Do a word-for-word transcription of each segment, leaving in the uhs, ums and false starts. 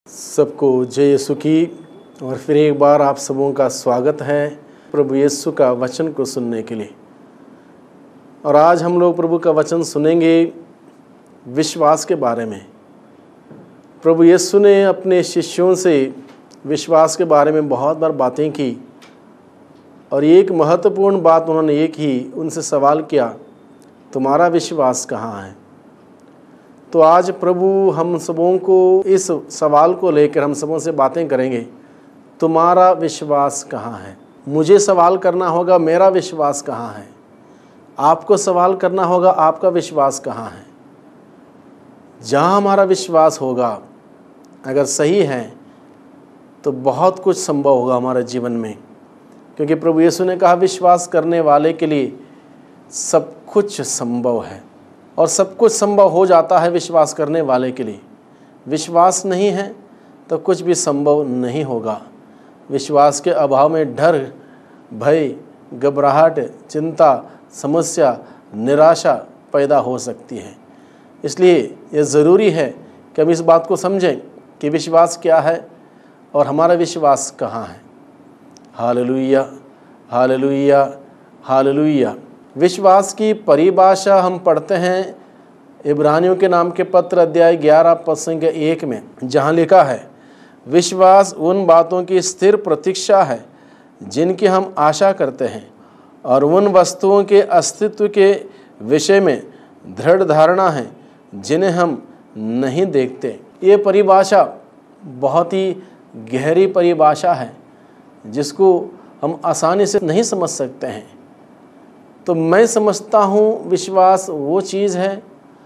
सबको जय यीशु की। और फिर एक बार आप सबों का स्वागत है प्रभु यीशु का वचन को सुनने के लिए। और आज हम लोग प्रभु का वचन सुनेंगे विश्वास के बारे में। प्रभु यीशु ने अपने शिष्यों से विश्वास के बारे में बहुत बार बातें की और एक महत्वपूर्ण बात उन्होंने ये की, उनसे सवाल किया, तुम्हारा विश्वास कहाँ है। तो आज प्रभु हम सबों को इस सवाल को लेकर हम सबों से बातें करेंगे, तुम्हारा विश्वास कहाँ है। मुझे सवाल करना होगा, मेरा विश्वास कहाँ है। आपको सवाल करना होगा, आपका विश्वास कहाँ है। जहाँ हमारा विश्वास होगा अगर सही है तो बहुत कुछ संभव होगा हमारे जीवन में, क्योंकि प्रभु यीशु ने कहा विश्वास करने वाले के लिए सब कुछ संभव है और सब कुछ संभव हो जाता है विश्वास करने वाले के लिए। विश्वास नहीं है तो कुछ भी संभव नहीं होगा। विश्वास के अभाव में डर, भय, घबराहट, चिंता, समस्या, निराशा पैदा हो सकती है। इसलिए ये ज़रूरी है कि हम इस बात को समझें कि विश्वास क्या है और हमारा विश्वास कहाँ है। Hallelujah, hallelujah, hallelujah. विश्वास की परिभाषा हम पढ़ते हैं इब्रानियों के नाम के पत्र अध्याय ग्यारह पद संख्या एक में, जहाँ लिखा है, विश्वास उन बातों की स्थिर प्रतीक्षा है जिनकी हम आशा करते हैं और उन वस्तुओं के अस्तित्व के विषय में दृढ़ धारणा है जिन्हें हम नहीं देखते। ये परिभाषा बहुत ही गहरी परिभाषा है जिसको हम आसानी से नहीं समझ सकते हैं। तो मैं समझता हूँ विश्वास वो चीज़ है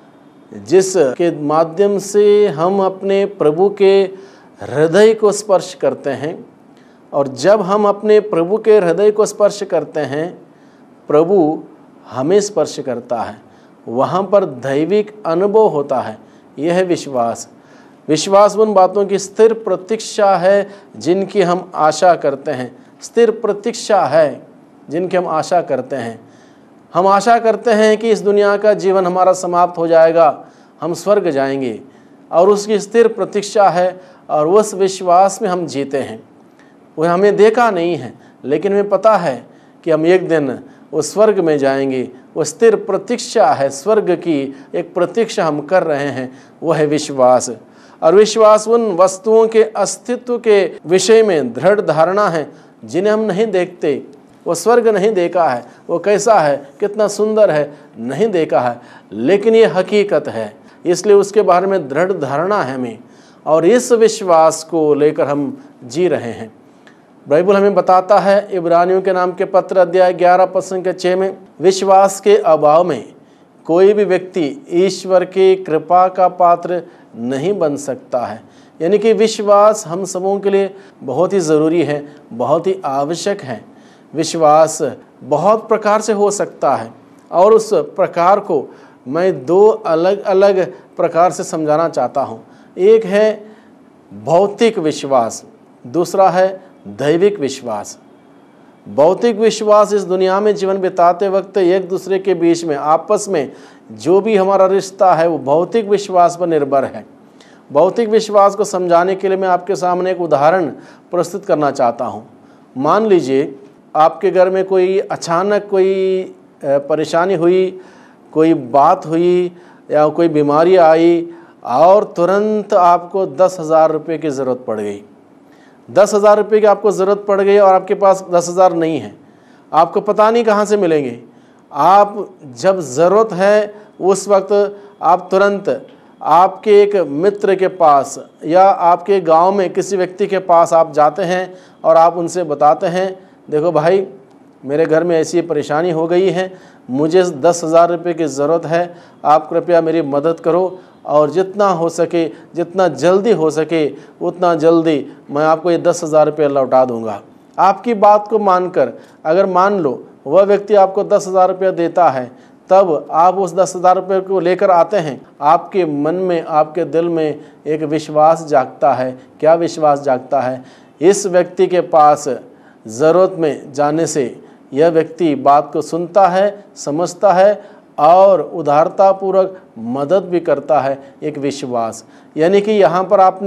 जिसके माध्यम से हम अपने प्रभु के हृदय को स्पर्श करते हैं, और जब हम अपने प्रभु के हृदय को स्पर्श करते हैं प्रभु हमें स्पर्श करता है, वहाँ पर दैविक अनुभव होता है। यह है विश्वास। विश्वास उन बातों की स्थिर प्रतीक्षा है जिनकी हम आशा करते हैं। स्थिर प्रतीक्षा है जिनकी हम आशा करते हैं। हम आशा करते हैं कि इस दुनिया का जीवन हमारा समाप्त हो जाएगा, हम स्वर्ग जाएंगे, और उसकी स्थिर प्रतीक्षा है और उस विश्वास में हम जीते हैं। वह हमें देखा नहीं है लेकिन हमें पता है कि हम एक दिन उस स्वर्ग में जाएंगे। वो स्थिर प्रतीक्षा है, स्वर्ग की एक प्रतीक्षा हम कर रहे हैं, वह है विश्वास। और विश्वास उन वस्तुओं के अस्तित्व के विषय में दृढ़ धारणा है जिन्हें हम नहीं देखते। वो स्वर्ग नहीं देखा है, वो कैसा है, कितना सुंदर है, नहीं देखा है, लेकिन ये हकीकत है, इसलिए उसके बारे में दृढ़ धारणा है हमें, और इस विश्वास को लेकर हम जी रहे हैं। बाइबल हमें बताता है इब्रानियों के नाम के पत्र अध्याय ग्यारह पद संख्या छः में, विश्वास के अभाव में कोई भी व्यक्ति ईश्वर की कृपा का पात्र नहीं बन सकता है। यानी कि विश्वास हम सबों के लिए बहुत ही ज़रूरी है, बहुत ही आवश्यक है। विश्वास बहुत प्रकार से हो सकता है और उस प्रकार को मैं दो अलग अलग प्रकार से समझाना चाहता हूँ। एक है भौतिक विश्वास, दूसरा है दैविक विश्वास। भौतिक विश्वास इस दुनिया में जीवन बिताते वक्त एक दूसरे के बीच में आपस में जो भी हमारा रिश्ता है वो भौतिक विश्वास पर निर्भर है। भौतिक विश्वास को समझाने के लिए मैं आपके सामने एक उदाहरण प्रस्तुत करना चाहता हूँ। मान लीजिए आपके घर में कोई अचानक कोई परेशानी हुई, कोई बात हुई या कोई बीमारी आई और तुरंत आपको दस हज़ार रुपये की ज़रूरत पड़ गई। दस हज़ार रुपये की आपको ज़रूरत पड़ गई और आपके पास दस हज़ार नहीं है, आपको पता नहीं कहाँ से मिलेंगे। आप जब ज़रूरत है उस वक्त आप तुरंत आपके एक मित्र के पास या आपके गांव में किसी व्यक्ति के पास आप जाते हैं और आप उनसे बताते हैं, देखो भाई मेरे घर में ऐसी परेशानी हो गई है, मुझे दस हज़ार रुपये की ज़रूरत है, आप कृपया मेरी मदद करो और जितना हो सके, जितना जल्दी हो सके उतना जल्दी मैं आपको ये दस हज़ार रुपये लौटा दूँगा। आपकी बात को मानकर अगर मान लो वह व्यक्ति आपको दस हज़ार रुपया देता है, तब आप उस दस हज़ार रुपये को लेकर आते हैं, आपके मन में, आपके दिल में एक विश्वास जागता है। क्या विश्वास जागता है? इस व्यक्ति के पास ज़रूरत में जाने से यह व्यक्ति बात को सुनता है, समझता है और उदारतापूर्वक मदद भी करता है। एक विश्वास, यानी कि यहाँ पर आपने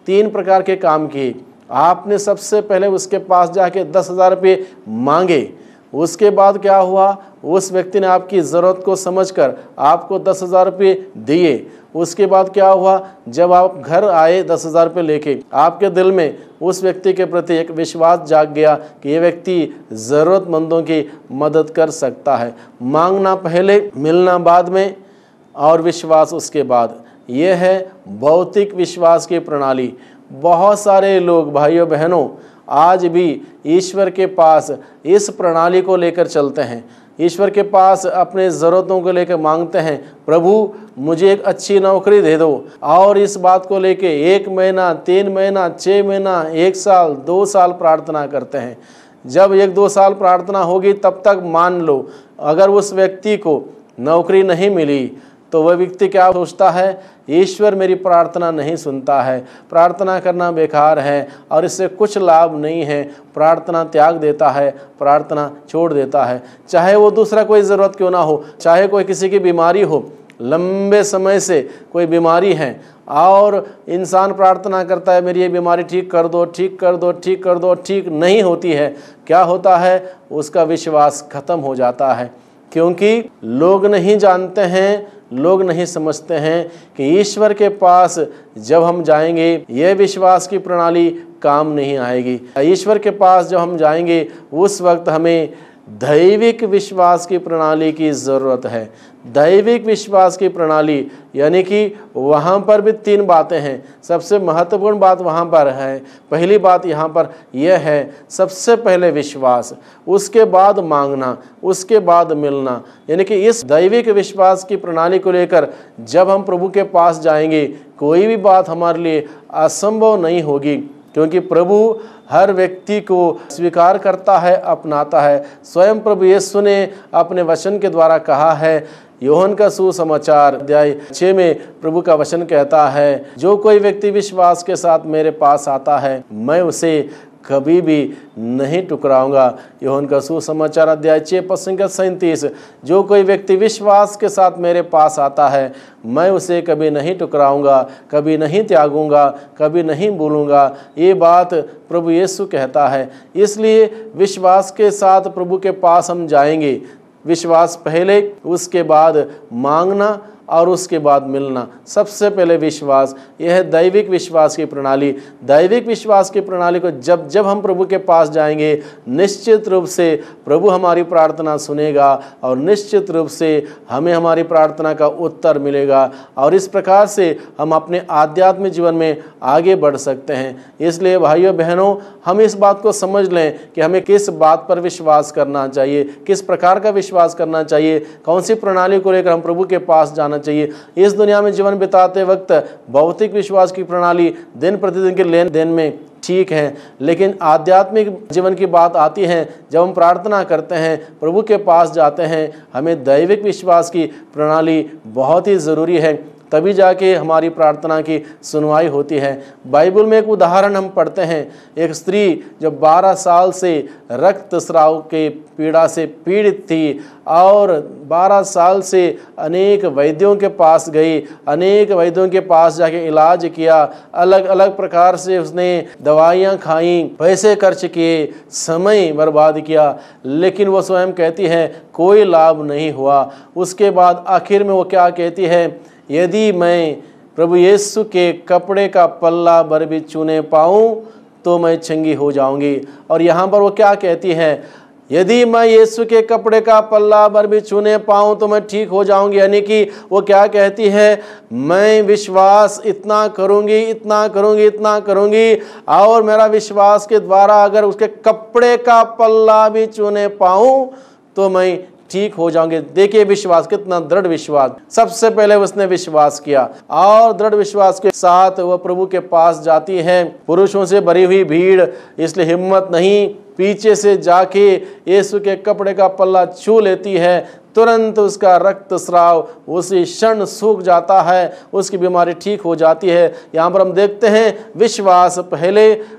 तीन प्रकार के काम किए। आपने सबसे पहले उसके पास जाके दस हज़ार रुपये मांगे। उसके बाद क्या हुआ, उस व्यक्ति ने आपकी ज़रूरत को समझकर आपको दस हज़ार रुपये दिए। उसके बाद क्या हुआ, जब आप घर आए दस हज़ार रुपये लेके, आपके दिल में उस व्यक्ति के प्रति एक विश्वास जाग गया कि ये व्यक्ति ज़रूरतमंदों की मदद कर सकता है। मांगना पहले, मिलना बाद में और विश्वास उसके बाद। ये है भौतिक विश्वास की प्रणाली। बहुत सारे लोग, भाइयों बहनों, आज भी ईश्वर के पास इस प्रणाली को लेकर चलते हैं। ईश्वर के पास अपने ज़रूरतों को लेकर मांगते हैं, प्रभु मुझे एक अच्छी नौकरी दे दो। और इस बात को लेकर एक महीना, तीन महीना, छः महीना, एक साल, दो साल प्रार्थना करते हैं। जब एक दो साल प्रार्थना होगी तब तक मान लो, अगर उस व्यक्ति को नौकरी नहीं मिली तो वह व्यक्ति क्या सोचता है, ईश्वर मेरी प्रार्थना नहीं सुनता है, प्रार्थना करना बेकार है और इससे कुछ लाभ नहीं है। प्रार्थना त्याग देता है, प्रार्थना छोड़ देता है। चाहे वो दूसरा कोई ज़रूरत क्यों ना हो, चाहे कोई किसी की बीमारी हो, लंबे समय से कोई बीमारी है और इंसान प्रार्थना करता है, मेरी ये बीमारी ठीक कर दो, ठीक कर दो, ठीक कर दो, ठीक नहीं होती है। क्या होता है, उसका विश्वास खत्म हो जाता है। क्योंकि लोग नहीं जानते हैं, लोग नहीं समझते हैं कि ईश्वर के पास जब हम जाएंगे ये विश्वास की प्रणाली काम नहीं आएगी। ईश्वर के पास जब हम जाएंगे उस वक्त हमें दैविक विश्वास की प्रणाली की ज़रूरत है। दैविक विश्वास की प्रणाली यानी कि वहाँ पर भी तीन बातें हैं। सबसे महत्वपूर्ण बात वहाँ पर है, पहली बात यहाँ पर यह है, सबसे पहले विश्वास, उसके बाद मांगना, उसके बाद मिलना। यानी कि इस दैविक विश्वास की प्रणाली को लेकर जब हम प्रभु के पास जाएंगे, कोई भी बात हमारे लिए असंभव नहीं होगी, क्योंकि प्रभु हर व्यक्ति को स्वीकार करता है, अपनाता है। स्वयं प्रभु यीशु ने अपने वचन के द्वारा कहा है, यूहन्ना का सुसमाचार अध्याय छः में प्रभु का वचन कहता है, जो कोई व्यक्ति विश्वास के साथ मेरे पास आता है मैं उसे कभी भी नहीं टुकराऊंगा। यूहन्ना का सुसमाचार अध्याय छः पद संख्या सैंतीस, जो कोई व्यक्ति विश्वास के साथ मेरे पास आता है मैं उसे कभी नहीं टुकराऊंगा, कभी नहीं त्यागूंगा, कभी नहीं भूलूंगा। ये बात प्रभु यीशु कहता है। इसलिए विश्वास के साथ प्रभु के पास हम जाएंगे। विश्वास पहले, उसके बाद मांगना और उसके बाद मिलना। सबसे पहले विश्वास, यह है दैविक विश्वास की प्रणाली। दैविक विश्वास की प्रणाली को जब जब हम प्रभु के पास जाएंगे, निश्चित रूप से प्रभु हमारी प्रार्थना सुनेगा और निश्चित रूप से हमें हमारी प्रार्थना का उत्तर मिलेगा और इस प्रकार से हम अपने आध्यात्मिक जीवन में आगे बढ़ सकते हैं। इसलिए भाइयों बहनों, हम इस बात को समझ लें कि हमें किस बात पर विश्वास करना चाहिए, किस प्रकार का विश्वास करना चाहिए, कौन सी प्रणाली को लेकर हम प्रभु के पास जाना चाहिए। इस दुनिया में जीवन बिताते वक्त भौतिक विश्वास की प्रणाली दिन प्रतिदिन के लेन देन में ठीक है, लेकिन आध्यात्मिक जीवन की बात आती है, जब हम प्रार्थना करते हैं, प्रभु के पास जाते हैं, हमें दैविक विश्वास की प्रणाली बहुत ही ज़रूरी है, तभी जाके हमारी प्रार्थना की सुनवाई होती है। बाइबल में एक उदाहरण हम पढ़ते हैं, एक स्त्री जो बारह साल से रक्तस्राव के पीड़ा से पीड़ित थी और बारह साल से अनेक वैद्यों के पास गई, अनेक वैद्यों के पास जाके इलाज किया, अलग अलग प्रकार से उसने दवाइयाँ खाईं, पैसे खर्च किए, समय बर्बाद किया, लेकिन वो स्वयं कहती है कोई लाभ नहीं हुआ। उसके बाद आखिर में वो क्या कहती है, यदि मैं प्रभु यीशु के कपड़े का पल्ला भर भी छूने पाऊँ तो मैं चंगी हो जाऊंगी। और यहाँ पर वो क्या कहती है, यदि मैं यीशु के कपड़े का पल्ला भर भी छूने पाऊँ तो मैं ठीक हो जाऊंगी। यानी कि वो क्या कहती है, मैं विश्वास इतना करूंगी, इतना करूंगी, इतना करूंगी और मेरा विश्वास के द्वारा अगर उसके कपड़े का पल्ला भी छूने पाऊँ तो मैं ठीक हो जाओगे। देखिए विश्वास, कितना दृढ़ विश्वास। सबसे पहले उसने विश्वास किया और दृढ़ विश्वास के साथ वह प्रभु के पास जाती है। पुरुषों से भरी हुई भीड़, इसलिए हिम्मत नहीं, पीछे से जाके यीशु के कपड़े का पल्ला छू लेती है। तुरंत उसका रक्तस्राव उसी क्षण सूख जाता है, उसकी बीमारी ठीक हो जाती है। यहाँ पर हम देखते हैं विश्वास पहले,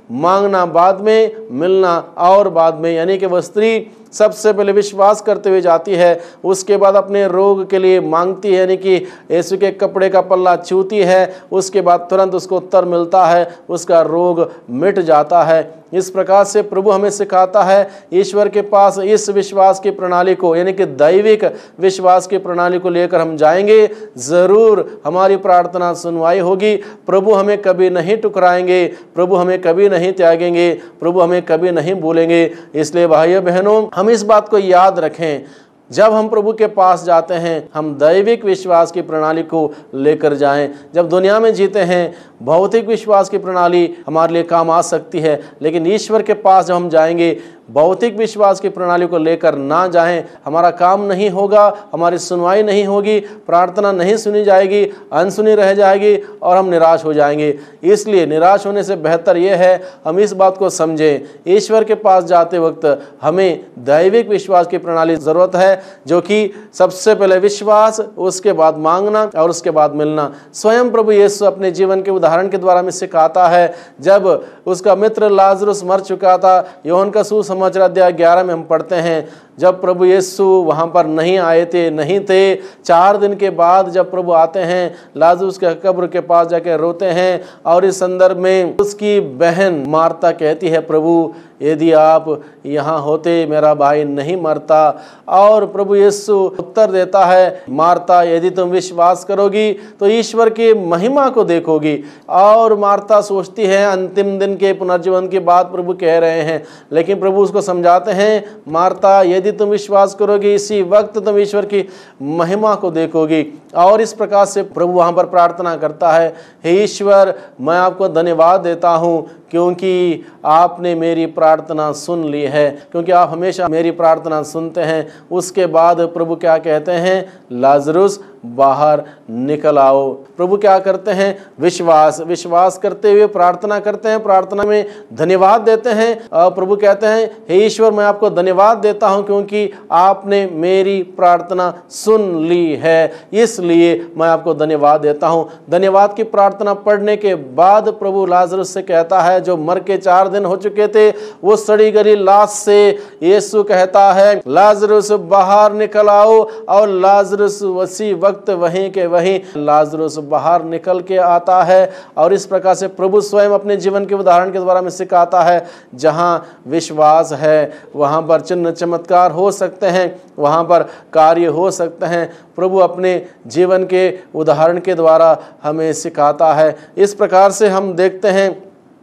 मांगना बाद में, मिलना और बाद में। यानी कि वह स्त्री सबसे पहले विश्वास करते हुए जाती है, उसके बाद अपने रोग के लिए मांगती है, यानी कि यीशु के कपड़े का पल्ला छूती है, उसके बाद तुरंत उसको उत्तर मिलता है, उसका रोग मिट जाता है। इस प्रकार से प्रभु हमें सिखाता है ईश्वर के पास इस विश्वास की प्रणाली को, यानी कि दैविक विश्वास की प्रणाली को लेकर हम जाएंगे, ज़रूर हमारी प्रार्थना सुनवाई होगी। प्रभु हमें कभी नहीं ठुकराएंगे, प्रभु हमें कभी नहीं त्यागेंगे, प्रभु हमें कभी नहीं भूलेंगे। इसलिए भाइयों बहनों, हम इस बात को याद रखें, जब हम प्रभु के पास जाते हैं हम दैविक विश्वास की प्रणाली को लेकर जाएं। जब दुनिया में जीते हैं भौतिक विश्वास की प्रणाली हमारे लिए काम आ सकती है, लेकिन ईश्वर के पास जब हम जाएंगे भौतिक विश्वास की प्रणाली को लेकर ना जाएं, हमारा काम नहीं होगा, हमारी सुनवाई नहीं होगी, प्रार्थना नहीं सुनी जाएगी, अनसुनी रह जाएगी और हम निराश हो जाएंगे। इसलिए निराश होने से बेहतर यह है हम इस बात को समझें, ईश्वर के पास जाते वक्त हमें दैविक विश्वास की प्रणाली ज़रूरत है, जो कि सबसे पहले विश्वास, उसके बाद मांगना और उसके बाद मिलना। स्वयं प्रभु यीशु अपने जीवन के उदाहरण के द्वारा हमें सिखाता है। जब उसका मित्र लाजरुस मर चुका था, यूहन्ना का सुसमाचार अध्याय ग्यारह में हम पढ़ते हैं, जब प्रभु यीशु वहाँ पर नहीं आए थे, नहीं थे, चार दिन के बाद जब प्रभु आते हैं, लाजरुस के कब्र के पास जाकर रोते हैं और इस संदर्भ में उसकी बहन मार्ता कहती है, प्रभु यदि आप यहाँ होते मेरा भाई नहीं मरता। और प्रभु यीशु उत्तर देता है, मार्ता यदि तुम विश्वास करोगी तो ईश्वर की महिमा को देखोगी। और मार्ता सोचती है अंतिम दिन के पुनर्जीवन की बात प्रभु कह रहे हैं, लेकिन प्रभु उसको समझाते हैं, मार्ता यदि तुम विश्वास करोगी इसी वक्त तुम ईश्वर की महिमा को देखोगी। और इस प्रकार से प्रभु वहाँ पर प्रार्थना करता है, हे ईश्वर मैं आपको धन्यवाद देता हूँ क्योंकि आपने मेरी प्रार्थना सुन ली है, क्योंकि आप हमेशा मेरी प्रार्थना सुनते हैं। उसके बाद प्रभु क्या कहते हैं, लाजरुस बाहर निकल आओ। प्रभु क्या करते हैं, विश्वास विश्वास करते हुए प्रार्थना करते हैं, प्रार्थना में धन्यवाद देते हैं। और प्रभु कहते हैं, हे ईश्वर मैं आपको धन्यवाद देता हूं क्योंकि आपने मेरी प्रार्थना सुन ली है, इसलिए मैं आपको धन्यवाद देता हूं। धन्यवाद की प्रार्थना पढ़ने के बाद प्रभु लाजरुस से कहता है, जो मर के चार दिन हो चुके थे, वो सड़ी गली लाश से यीशु कहता है, लाजरुस बाहर निकल आओ। और लाजरुस उसी वक्त वहीं के वहीं लाजरुस बाहर निकल के आता है। और इस प्रकार से प्रभु स्वयं अपने जीवन के उदाहरण के द्वारा में सिखाता है, जहाँ विश्वास है वहाँ पर चिन्ह चमत्कार हो सकते हैं, वहाँ पर कार्य हो सकते हैं। प्रभु अपने जीवन के उदाहरण के द्वारा हमें सिखाता है। इस प्रकार से हम देखते हैं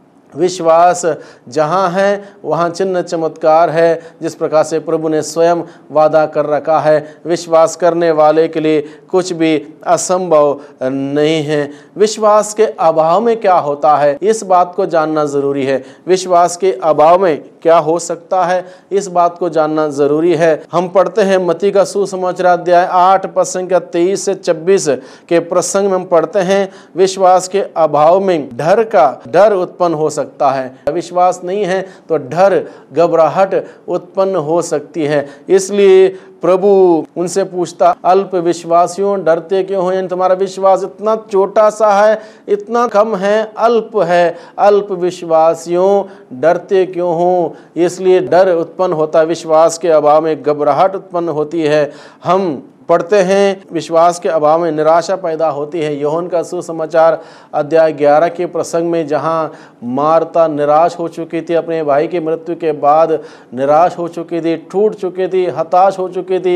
विश्वास जहाँ है वहाँ चिन्ह चमत्कार है, जिस प्रकार से प्रभु ने स्वयं वादा कर रखा है। विश्वास करने वाले के लिए कुछ भी असंभव नहीं है। विश्वास के अभाव में क्या होता है, इस बात को जानना ज़रूरी है। विश्वास के अभाव में क्या हो सकता है, इस बात को जानना ज़रूरी है। हम पढ़ते हैं मत्ती का सुसमाचार अध्याय आठ पद संख्या तेईस से छब्बीस के प्रसंग में हम पढ़ते हैं, विश्वास के अभाव में डर का डर उत्पन्न हो सकता है। विश्वास नहीं है तो डर, घबराहट उत्पन्न हो सकती है। इसलिए प्रभु उनसे पूछता, अल्प विश्वासियों डरते क्यों हो? तुम्हारा विश्वास इतना छोटा सा है, इतना कम है, अल्प है। अल्प विश्वासियों डरते क्यों हो? इसलिए डर उत्पन्न होता है, विश्वास के अभाव में घबराहट उत्पन्न होती है। हम पढ़ते हैं विश्वास के अभाव में निराशा पैदा होती है। यूहन्ना का सुसमाचार अध्याय ग्यारह के प्रसंग में, जहाँ मार्ता निराश हो चुकी थी, अपने भाई की मृत्यु के बाद निराश हो चुकी थी, टूट चुकी थी, हताश हो चुकी थी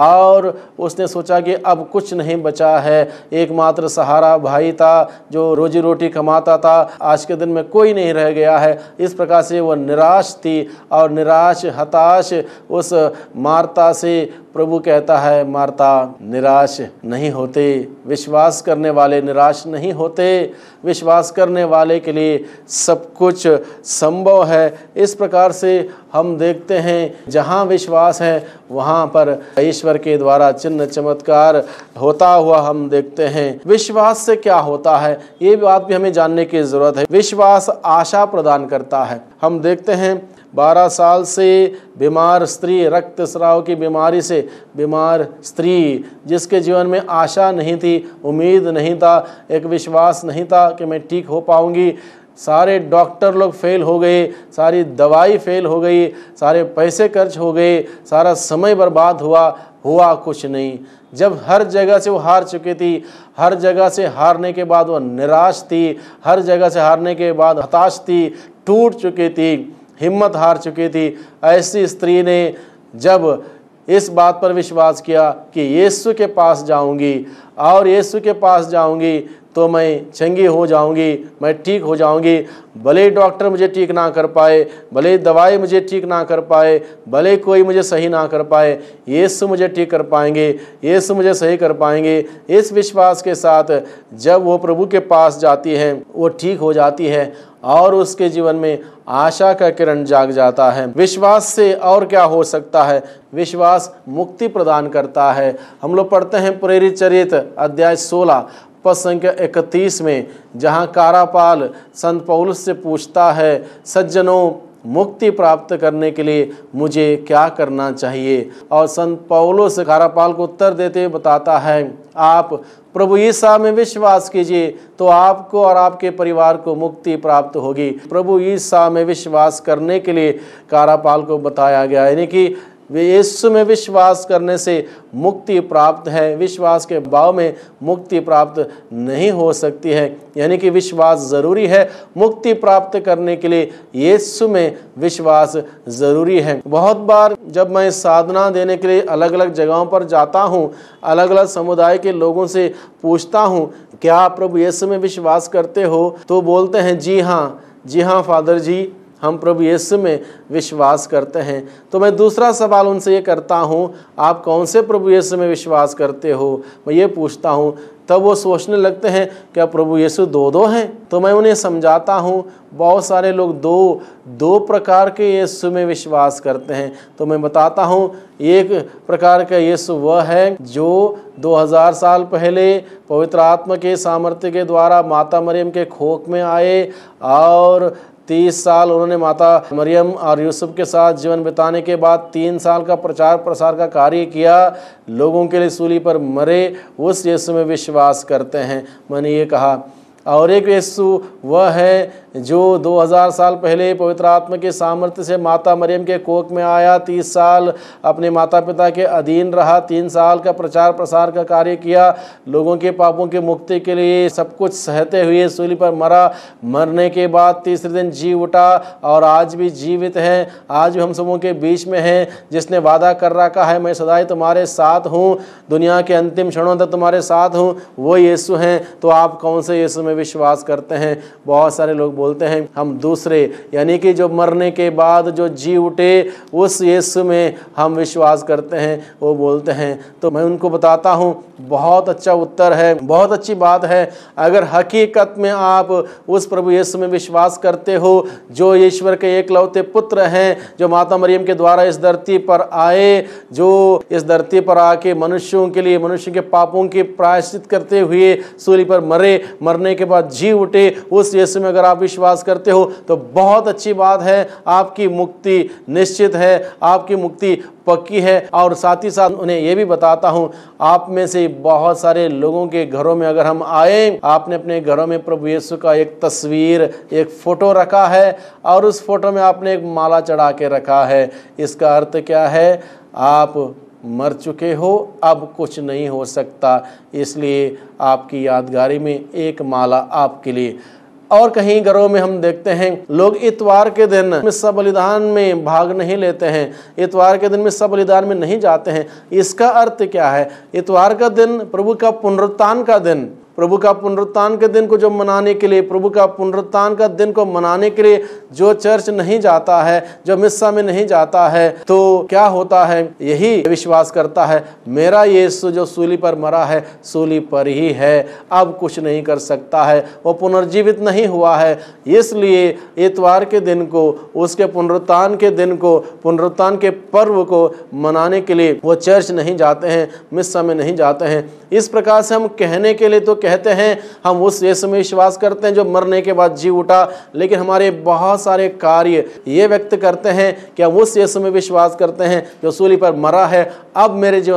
और उसने सोचा कि अब कुछ नहीं बचा है। एकमात्र सहारा भाई था जो रोजी रोटी कमाता था, आज के दिन में कोई नहीं रह गया है। इस प्रकार से वह निराश थी और निराश हताश उस मार्ता से प्रभु कहता है, मार्ता निराश नहीं होते। विश्वास करने वाले निराश नहीं होते। विश्वास करने वाले के लिए सब कुछ संभव है। इस प्रकार से हम देखते हैं जहाँ विश्वास है वहाँ पर ईश्वर के द्वारा चिन्ह चमत्कार होता हुआ हम देखते हैं। विश्वास से क्या होता है, ये बात भी हमें जानने की ज़रूरत है। विश्वास आशा प्रदान करता है। हम देखते हैं बारह साल से बीमार स्त्री, रक्त स्राव की बीमारी से बीमार स्त्री, जिसके जीवन में आशा नहीं थी, उम्मीद नहीं था, एक विश्वास नहीं था कि मैं ठीक हो पाऊंगी। सारे डॉक्टर लोग फेल हो गए, सारी दवाई फेल हो गई, सारे पैसे खर्च हो गए, सारा समय बर्बाद हुआ, हुआ कुछ नहीं। जब हर जगह से वो हार चुकी थी, हर जगह से हारने के बाद वो निराश थी, हर जगह से हारने के बाद हताश थी, टूट चुकी थी, हिम्मत हार चुकी थी, ऐसी स्त्री ने जब इस बात पर विश्वास किया कि यीशु के पास जाऊंगी और यीशु के पास जाऊंगी तो मैं चंगी हो जाऊंगी, मैं ठीक हो जाऊंगी, भले डॉक्टर मुझे ठीक ना कर पाए, भले दवाई मुझे ठीक ना कर पाए, भले कोई मुझे सही ना कर पाए, यीशु मुझे ठीक कर पाएंगे, यीशु मुझे सही कर पाएंगे। इस विश्वास के साथ जब वो प्रभु के पास जाती है, वो ठीक हो जाती है और उसके जीवन में आशा का किरण जाग जाता है। विश्वास से और क्या हो सकता है? विश्वास मुक्ति प्रदान करता है। हम लोग पढ़ते हैं प्रेरित चरित्र अध्याय सोलह पद संख्या इकतीस में, जहाँ कारापाल संत पौलुस से पूछता है, सज्जनों मुक्ति प्राप्त करने के लिए मुझे क्या करना चाहिए? और संत पौलुस कारापाल को उत्तर देते हुए बताता है, आप प्रभु यीशु में विश्वास कीजिए तो आपको और आपके परिवार को मुक्ति प्राप्त होगी। प्रभु यीशु में विश्वास करने के लिए कारापाल को बताया गया, यानी कि यीशु में विश्वास करने से मुक्ति प्राप्त है, विश्वास के अभाव में मुक्ति प्राप्त नहीं हो सकती है। यानी कि विश्वास ज़रूरी है, मुक्ति प्राप्त करने के लिए यीशु में विश्वास ज़रूरी है। बहुत बार जब मैं साधना देने के लिए अलग अलग जगहों पर जाता हूँ, अलग अलग समुदाय के लोगों से पूछता हूँ, क्या आप प्रभु यीशु में विश्वास करते हो? तो बोलते हैं, जी हाँ, जी हाँ फादर जी, हम प्रभु यीशु में विश्वास करते हैं। तो मैं दूसरा सवाल उनसे ये करता हूँ, आप कौन से प्रभु यीशु में विश्वास करते हो? मैं ये पूछता हूँ। तब वो सोचने लगते हैं, क्या प्रभु यीशु दो दो हैं? तो मैं उन्हें समझाता हूँ, बहुत सारे लोग दो दो प्रकार के यीशु में विश्वास करते हैं। तो मैं बताता हूँ, एक प्रकार का यीशु वह है जो दो हज़ार साल पहले पवित्र आत्मा के सामर्थ्य के द्वारा माता मरियम के कोख में आए और तीस साल उन्होंने माता मरियम और यूसुफ के साथ जीवन बिताने के बाद तीन साल का प्रचार प्रसार का कार्य किया, लोगों के लिए सूली पर मरे, उस यीशु में विश्वास करते हैं। मैंने ये कहा। और एक यीशु वह है जो दो हज़ार साल पहले पवित्र आत्मा के सामर्थ्य से माता मरियम के कोख में आया, तीस साल अपने माता पिता के अधीन रहा, तीन साल का प्रचार प्रसार का कार्य किया, लोगों के पापों की मुक्ति के लिए सब कुछ सहते हुए सूली पर मरा, मरने के बाद तीसरे दिन जी उठा और आज भी जीवित है, आज भी हम सबों के बीच में है, जिसने वादा कर रखा है, मैं सदा ही तुम्हारे साथ हूँ, दुनिया के अंतिम क्षणों तक तुम्हारे साथ हूँ, वो यीशु हैं। तो आप कौन से यीशु में विश्वास करते हैं? बहुत सारे लोग बोलते हैं हम दूसरे, यानी कि जो मरने के बाद जो जी उठे उस यीशु में हम विश्वास करते हैं, वो बोलते हैं। तो मैं उनको बताता हूँ, बहुत अच्छा उत्तर है, बहुत अच्छी बात है। अगर हकीकत में आप उस प्रभु यीशु में विश्वास करते हो जो ईश्वर के एकलौते पुत्र हैं, जो माता मरियम के द्वारा इस धरती पर आए, जो इस धरती पर आके मनुष्यों के लिए, मनुष्य के पापों के प्रायश्चित करते हुए सूली पर मरे, मरने के बाद जी उठे, उस यीशु में अगर आप विश्वास करते हो तो बहुत अच्छी बात है, आपकी मुक्ति निश्चित है, आपकी मुक्ति पक्की है। और साथ ही साथ उन्हें यह भी बताता हूँ, आप में से बहुत सारे लोगों के घरों में अगर हम आए, आपने अपने घरों में प्रभु यीशु का एक तस्वीर, एक फोटो रखा है और उस फोटो में आपने एक माला चढ़ा के रखा है। इसका अर्थ क्या है? आप मर चुके हो, अब कुछ नहीं हो सकता, इसलिए आपकी यादगारी में एक माला आपके लिए। और कहीं घरों में हम देखते हैं लोग इतवार के दिन मिस्सा बलिदान में भाग नहीं लेते हैं, इतवार के दिन मिस्सा बलिदान में नहीं जाते हैं। इसका अर्थ क्या है? इतवार का दिन प्रभु का पुनरुत्थान का दिन, प्रभु का पुनरुत्थान के दिन को जो मनाने के लिए, प्रभु का पुनरुत्थान का दिन को मनाने के लिए जो चर्च नहीं जाता है, जो मिस्सा में नहीं जाता है, तो क्या होता है? यही विश्वास करता है, मेरा यीशु जो सूली पर मरा है, सूली पर ही है, अब कुछ नहीं कर सकता है, वो पुनर्जीवित नहीं हुआ है। इसलिए इतवार के दिन को, उसके पुनरुत्थान के दिन को, पुनरुत्थान के पर्व को मनाने के लिए वो चर्च नहीं जाते हैं, मिस्सा में नहीं जाते हैं। इस प्रकार से हम कहने के लिए तो कहते हैं हम उस यीशु में विश्वास करते हैं जो मरने के बाद जी उठा, लेकिन हमारे बहुत सारे कार्य ये व्यक्त करते हैं कि हम उस यीशु में विश्वास करते हैं जो सूली पर मरा है, अब मेरे जीवन में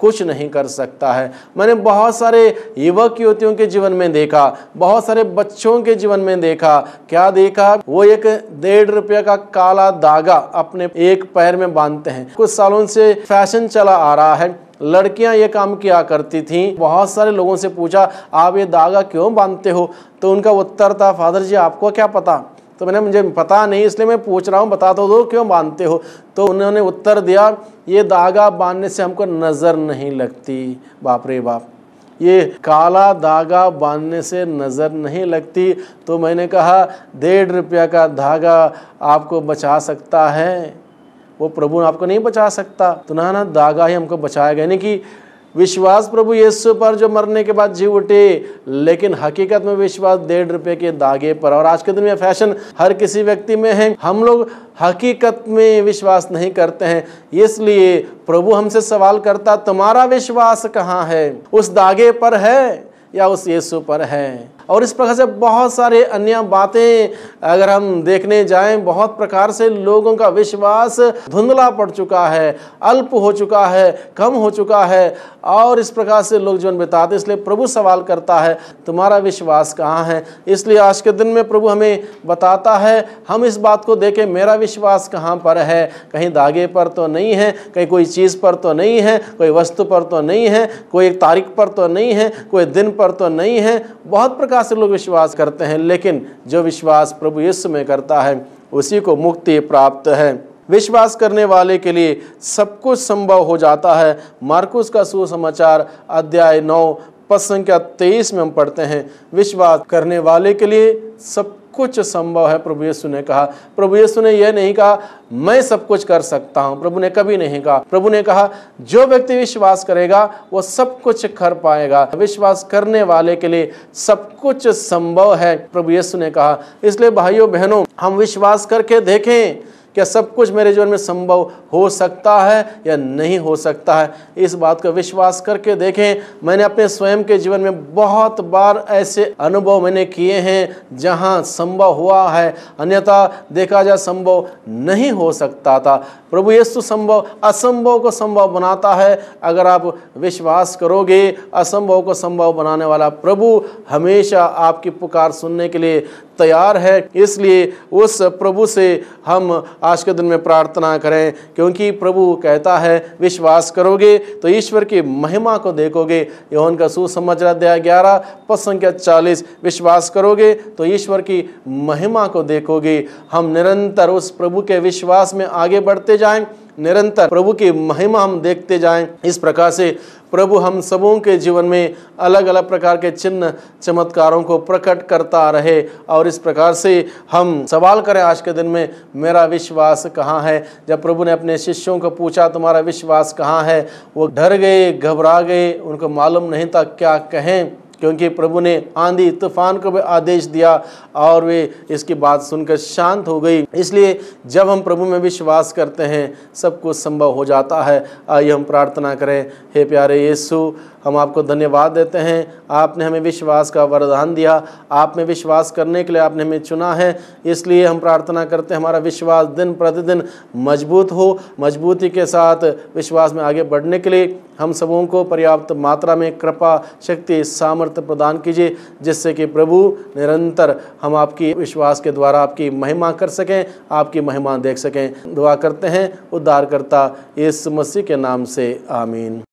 कुछ नहीं कर सकता है। मैंने बहुत सारे युवक युवतियों के जीवन में देखा, बहुत सारे बच्चों के जीवन में देखा। क्या देखा? वो एक डेढ़ रुपये का काला धागा अपने एक पैर में बांधते हैं। कुछ सालों से फैशन चला आ रहा है, लड़कियां ये काम किया करती थीं। बहुत सारे लोगों से पूछा, आप ये धागा क्यों बांधते हो? तो उनका उत्तर था, फादर जी आपको क्या पता? तो मैंने, मुझे पता नहीं इसलिए मैं पूछ रहा हूँ, बता तो दो क्यों बांधते हो? तो उन्होंने उत्तर दिया, ये धागा बांधने से हमको नज़र नहीं लगती। बाप रे बाप, ये काला धागा बांधने से नज़र नहीं लगती। तो मैंने कहा, डेढ़ रुपया का धागा आपको बचा सकता है, वो प्रभु आपको नहीं बचा सकता। तो ना ना धागा ही हमको बचाएगा। यानी कि विश्वास प्रभु यीशु पर जो मरने के बाद जी उठे, लेकिन हकीकत में विश्वास डेढ़ रुपये के धागे पर। और आज के दिन में फैशन हर किसी व्यक्ति में है, हम लोग हकीकत में विश्वास नहीं करते हैं। इसलिए प्रभु हमसे सवाल करता, तुम्हारा विश्वास कहाँ है? उस धागे पर है या उस यीशु पर है? और इस प्रकार से बहुत सारे अन्य बातें अगर हम देखने जाएं, बहुत प्रकार से लोगों का विश्वास धुंधला पड़ चुका है, अल्प हो चुका है, कम हो चुका है, और इस प्रकार से लोग जीवन बिताते। इसलिए प्रभु सवाल करता है, तुम्हारा विश्वास कहाँ है? इसलिए आज के दिन में प्रभु हमें बताता है, हम इस बात को देखें, मेरा विश्वास कहाँ पर है? कहीं धागे पर तो नहीं है, कहीं कोई चीज़ पर तो नहीं है, कोई वस्तु पर तो नहीं है, कोई एक तारीख पर तो नहीं है, कोई दिन पर तो नहीं है। बहुत प्रकार से लोग विश्वास करते हैं, लेकिन जो विश्वास प्रभु यीशु में करता है उसी को मुक्ति प्राप्त है। विश्वास करने वाले के लिए सब कुछ संभव हो जाता है। मार्कुस का सुसमाचार अध्याय नौ पद संख्या तेईस में हम पढ़ते हैं, विश्वास करने वाले के लिए सब कुछ संभव है। प्रभु यीशु ने कहा, प्रभु यीशु ने यह नहीं कहा मैं सब कुछ कर सकता हूं, प्रभु ने कभी नहीं कहा। प्रभु ने कहा जो व्यक्ति विश्वास करेगा वो सब कुछ कर पाएगा। विश्वास करने वाले के लिए सब कुछ संभव है, प्रभु यीशु ने कहा। इसलिए भाइयों बहनों, हम विश्वास करके देखें क्या सब कुछ मेरे जीवन में संभव हो सकता है या नहीं हो सकता है। इस बात का विश्वास करके देखें। मैंने अपने स्वयं के जीवन में बहुत बार ऐसे अनुभव मैंने किए हैं जहां संभव हुआ है, अन्यथा देखा जाए संभव नहीं हो सकता था। प्रभु यीशु संभव असंभव को संभव बनाता है। अगर आप विश्वास करोगे, असंभव को संभव बनाने वाला प्रभु हमेशा आपकी पुकार सुनने के लिए तैयार है। इसलिए उस प्रभु से हम आज के दिन में प्रार्थना करें, क्योंकि प्रभु कहता है विश्वास करोगे तो ईश्वर की महिमा को देखोगे। यूहन्ना का सुसमाचार अध्याय ग्यारह पद संख्या चालीस, विश्वास करोगे तो ईश्वर की महिमा को देखोगे। हम निरंतर उस प्रभु के विश्वास में आगे बढ़ते जाएं, निरंतर प्रभु की महिमा हम देखते जाएं। इस प्रकार से प्रभु हम सबों के जीवन में अलग अलग प्रकार के चिन्ह चमत्कारों को प्रकट करता रहे। और इस प्रकार से हम सवाल करें आज के दिन में, मेरा विश्वास कहाँ है? जब प्रभु ने अपने शिष्यों को पूछा तुम्हारा विश्वास कहाँ है, वो डर गए, घबरा गए, उनको मालूम नहीं था क्या कहें, क्योंकि प्रभु ने आंधी तूफान को भी आदेश दिया और वे इसकी बात सुनकर शांत हो गई। इसलिए जब हम प्रभु में विश्वास करते हैं सब कुछ संभव हो जाता है। आइए हम प्रार्थना करें। हे प्यारे यीशु, हम आपको धन्यवाद देते हैं, आपने हमें विश्वास का वरदान दिया, आप में विश्वास करने के लिए आपने हमें चुना है। इसलिए हम प्रार्थना करते हैं हमारा विश्वास दिन प्रतिदिन मजबूत हो। मजबूती के साथ विश्वास में आगे बढ़ने के लिए हम सबों को पर्याप्त मात्रा में कृपा, शक्ति, सामर्थ्य प्रदान कीजिए, जिससे कि प्रभु निरंतर हम आपकी विश्वास के द्वारा आपकी महिमा कर सकें, आपकी महिमा देख सकें। दुआ करते हैं उद्धारकर्ता यीशु मसीह के नाम से, आमीन।